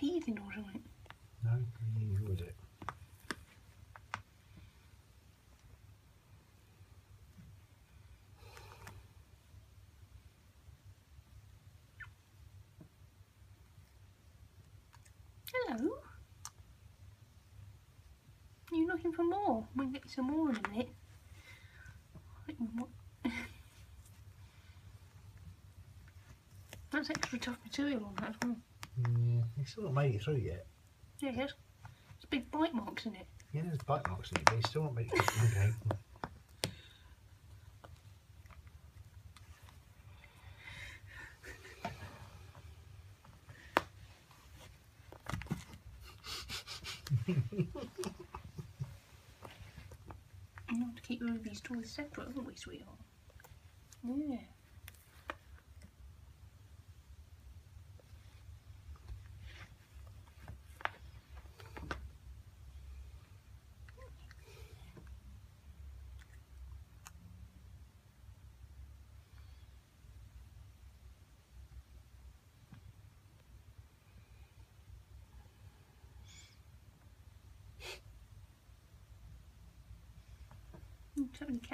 teething or something. No, who is it? Hello. You looking for more? We can get you some more in a minute. That's extra tough material on that as well. Yeah, he's still not made it through yet. Yeah, it has. There's big bite marks in it. Yeah, there's bite marks in it, but he's still not made it through. Okay. We have to keep all of these toys separate, haven't we, sweetheart? Yeah. So many cats.